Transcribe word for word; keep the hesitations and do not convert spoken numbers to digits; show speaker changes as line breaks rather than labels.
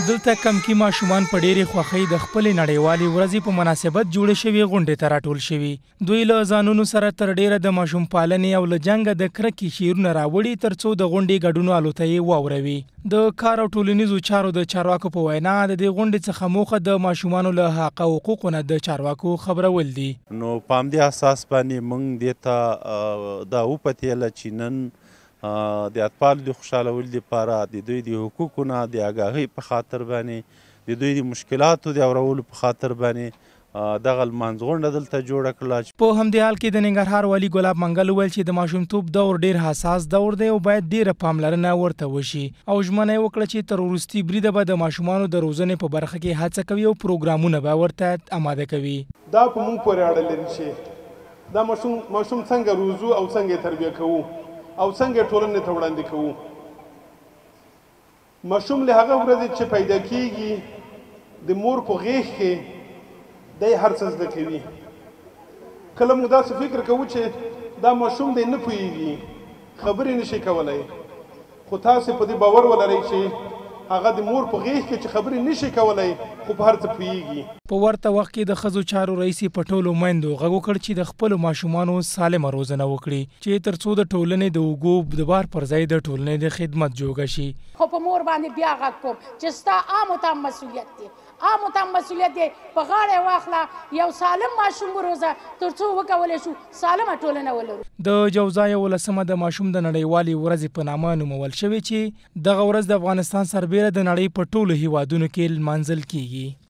دلته کمکي ماشومان په ډېرې خوښۍ د خپلې نړیوالې ورځې په مناسبت جوړې شوې غونډې ته راټول شوي. دوی له ځانونو سره تر ډېره د ماشوم پالنې او له جنګه د کرکې شعرونه راوړي تر څو د غونډې ګډون الوته یې واوروي. د کار او ټولنیزو چارو د چارواکو په وینا د دې غونډې څخه موخه د ماشومانو له حق او حقوقو نه د چارواکو خبرول دي.
نو په همدې اساس باندې موږ دې ته دا وپتېله چې نن د اطفالو د خوشحالولو لپاره د دوی د حقوقو نه د آګاهۍ په خاطر باندې د دوی د مشکلاتو د اورولو په خاطر باندې دغه لمانځ غونډه دلته جوړه کړله.
په همدې حال کې د ننګرهار والي ګلاب منګل وویل چې د ماشومتوب دور ډېر حساس دور دی او باید ډېره پاملرنه ورته وشي او ژمنه یې وکړه چې تر وروستي بریده به د ماشومانو د روزنې په برخه کې هڅه کوي او پروګرامونه به ورته اماده کوي.
دا په موږ پورې اړه لري چې دا ماشوم ماشوم څنګه روزو او څنګه تربیه کوو او څنګه ټولنې ته وړاندې کوو. ماشوم له هغه ورځې چې پیدا کیږي د مور په غېږ کې دی هر څه زده کوي. کله موږ داسې فکر کوو چې دا ماشوم دی نه پوهېږي خبرې نشي کولی، خو تاسې په دې باور ولرئ چې هغه د مور په غېږ کې چې خبرې نشي کولی خو په هر څه پوهېږي.
په ورته وخت کې د ښځو چارو رئیس په ټولو میندو غږ وکړ چې د خپلو ماشومانو سالمه روزنه وکړي چې تر څو د ټولنې د اوږو د بار پر ځای د ټولنې د خدمت جوګه شي.
خو په مور باندې بیا غږ کوم چې ستا عامو ته مسؤلیت دی، عامو ته مسؤلیت دی، په غاړه واخله یو سالم ماشوم وروزه تر څو وکولی شو سالمه ټولنه ولرو. د جوزا یولسمه د ماشوم د نړیوالې ورځې په نامه نومول شوې چې دغه ورځ د افغانستان سربیره د نړۍ په ټولو هیوادونو کې لمانځل کیږي.